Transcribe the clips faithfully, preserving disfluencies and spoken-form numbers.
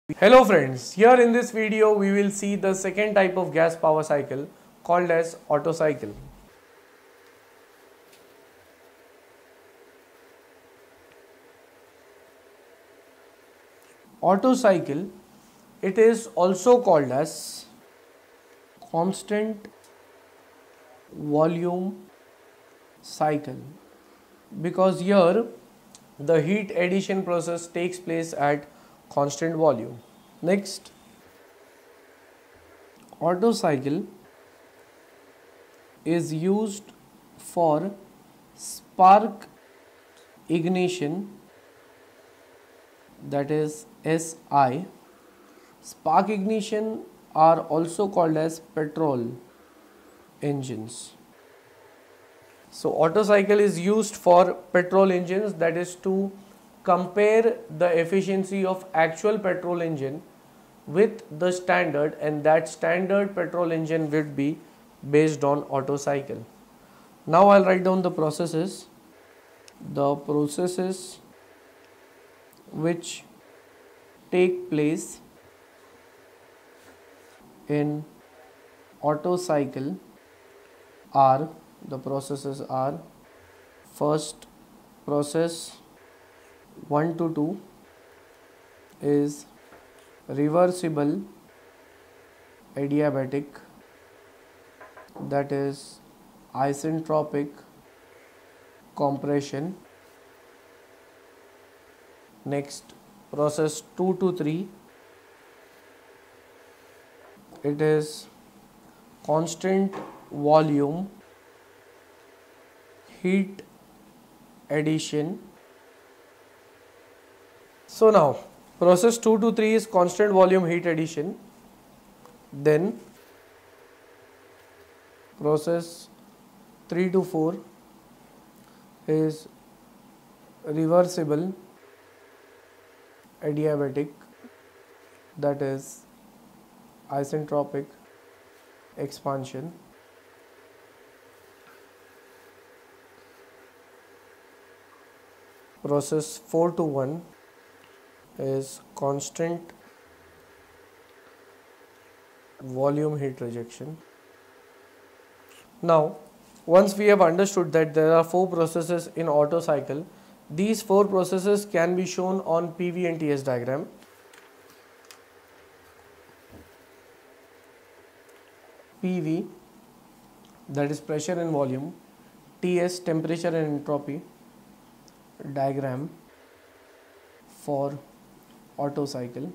Hello friends, here in this video we will see the second type of gas power cycle called as Otto cycle. Otto cycle, it is also called as constant volume cycle because here the heat addition process takes place at constant volume. Next, Otto cycle is used for spark ignition, that is S I. Spark ignition are also called as petrol engines. So Otto cycle is used for petrol engines, that is to compare the efficiency of actual petrol engine with the standard, and that standard petrol engine would be based on Otto cycle. Now I'll write down the processes. The processes which take place in Otto cycle are, the processes are: first process one to two is reversible adiabatic, that is isentropic compression. Next, process two to three, it is constant volume heat addition. So now process two to three is constant volume heat addition. Then process three to four is reversible adiabatic, that is isentropic expansion. Process four to one is constant volume heat rejection. Now, once we have understood that there are four processes in Otto cycle, these four processes can be shown on P V and T S diagram. P V, that is pressure and volume, T S, temperature and entropy diagram for Otto cycle.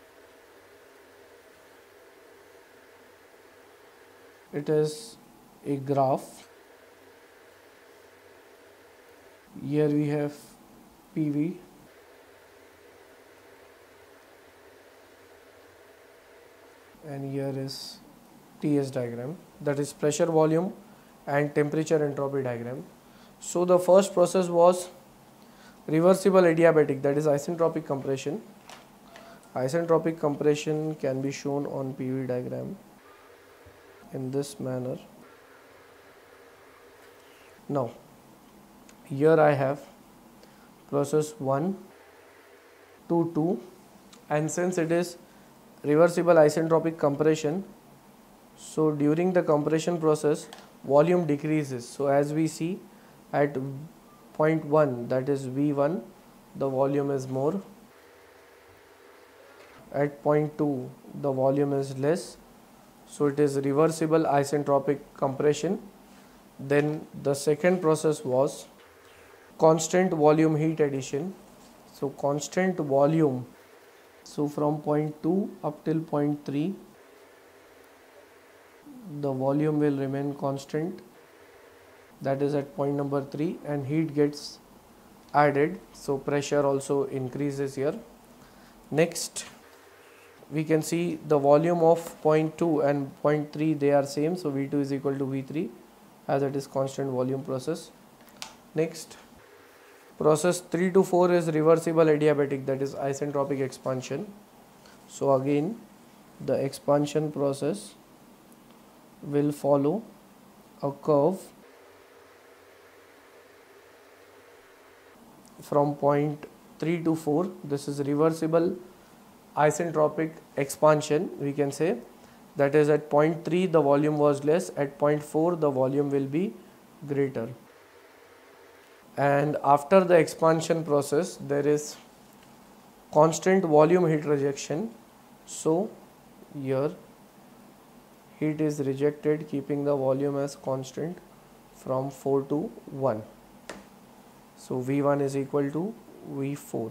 It is a graph. Here we have P V, and here is T S diagram, that is pressure, volume and temperature entropy diagram. So the first process was reversible adiabatic, that is isentropic compression. Isentropic compression can be shown on P V diagram in this manner. Now here I have process one to two, and since it is reversible isentropic compression, so during the compression process volume decreases. So as we see at point one, that is V one, the volume is more. At point two the volume is less, so it is reversible isentropic compression. Then the second process was constant volume heat addition. So constant volume, so from point two up till point three the volume will remain constant, that is at point number three, and heat gets added, so pressure also increases here. Next, we can see the volume of point two and point three, they are same, so V two is equal to V three, as it is constant volume process. Next, process three to four is reversible adiabatic, that is isentropic expansion. So again the expansion process will follow a curve from point three to four. This is reversible isentropic expansion, we can say, that is at point three the volume was less, at point four the volume will be greater. And after the expansion process there is constant volume heat rejection, so here heat is rejected keeping the volume as constant from four to one. So V one is equal to V four.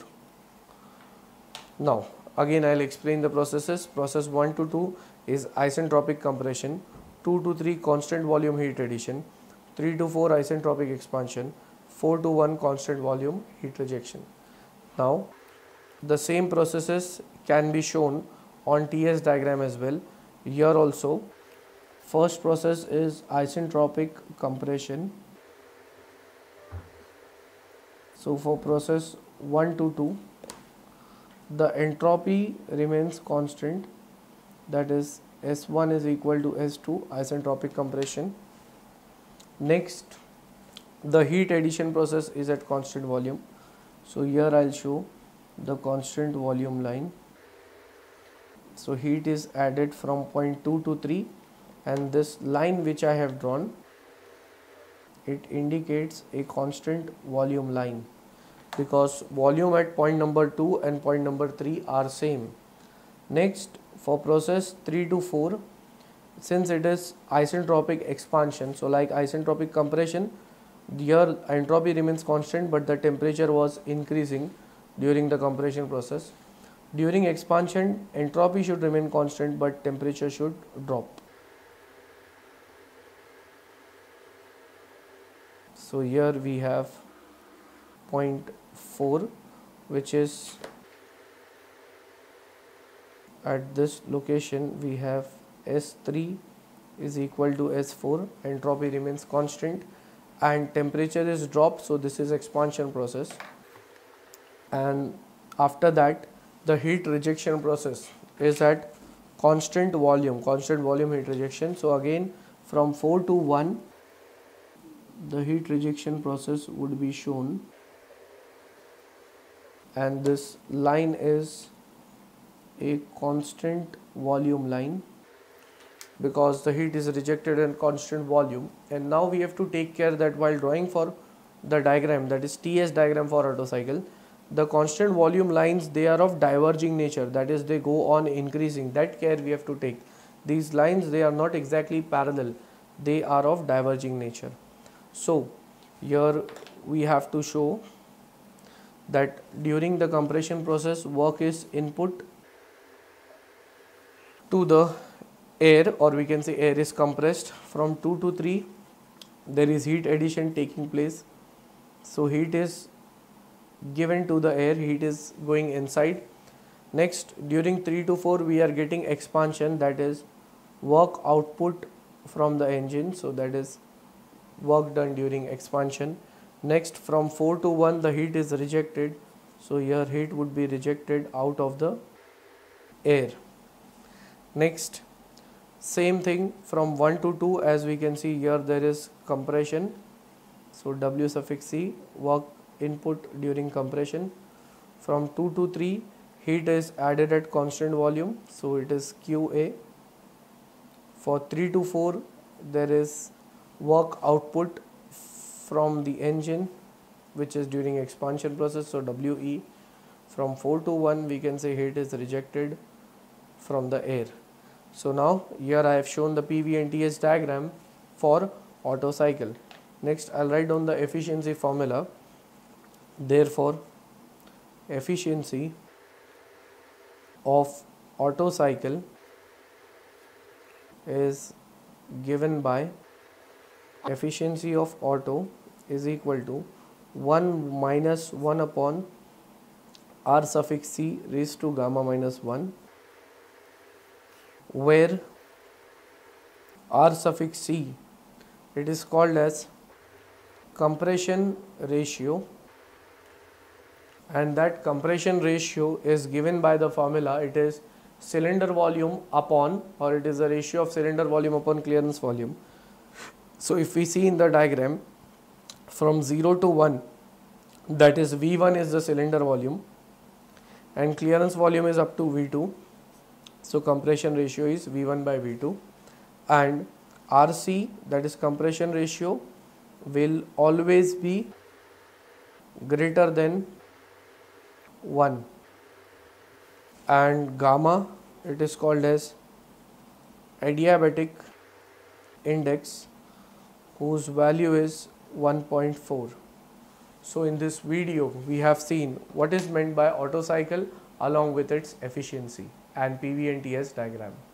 Now again I'll explain the processes. Process one to two is isentropic compression, two to three constant volume heat addition, three to four isentropic expansion, four to one constant volume heat rejection. Now the same processes can be shown on T S diagram as well. Here also, first process is isentropic compression. So for process one to two, the entropy remains constant, that is S one is equal to S two, isentropic compression. Next, the heat addition process is at constant volume. So here I'll show the constant volume line. So heat is added from point two to three, and this line which I have drawn, it indicates a constant volume line because volume at point number two and point number three are same. Next, for process three to four, since it is isentropic expansion, so like isentropic compression, here entropy remains constant but the temperature was increasing during the compression process. During expansion, entropy should remain constant but temperature should drop. So here we have point four, which is at this location we have S three is equal to S four, entropy remains constant and temperature is dropped, so this is expansion process. And after that the heat rejection process is at constant volume, constant volume heat rejection. So again from four to one the heat rejection process would be shown, and this line is a constant volume line because the heat is rejected in constant volume. And now we have to take care that while drawing for the diagram, that is T S diagram for Otto cycle, the constant volume lines, they are of diverging nature, that is they go on increasing. That care we have to take. These lines, they are not exactly parallel, they are of diverging nature. So here we have to show that during the compression process work is input to the air, or we can say air is compressed. From two to three there is heat addition taking place, so heat is given to the air, heat is going inside. Next, during three to four we are getting expansion, that is work output from the engine, so that is work done during expansion. Next, from four to one the heat is rejected, so here heat would be rejected out of the air. Next, same thing from one to two, as we can see here there is compression, so W suffix C, work input during compression. From two to three heat is added at constant volume, so it is Q A. For three to four there is work output from the engine which is during expansion process, so W E. From four to one we can say heat is rejected from the air. So now here I have shown the P V and T S diagram for Otto cycle. Next I'll write down the efficiency formula. Therefore efficiency of Otto cycle is given by efficiency of Otto is equal to one minus one upon R suffix C raised to gamma minus one, where R suffix C, it is called as compression ratio, and that compression ratio is given by the formula. It is cylinder volume upon, or it is the ratio of cylinder volume upon clearance volume. So if we see in the diagram, from zero to one, that is V one is the cylinder volume, and clearance volume is up to V two. So compression ratio is V one by V two, and R C, that is compression ratio, will always be greater than one, and gamma, it is called as adiabatic index, whose value is one point four. So in this video we have seen what is meant by Otto cycle along with its efficiency and P V and T S diagram.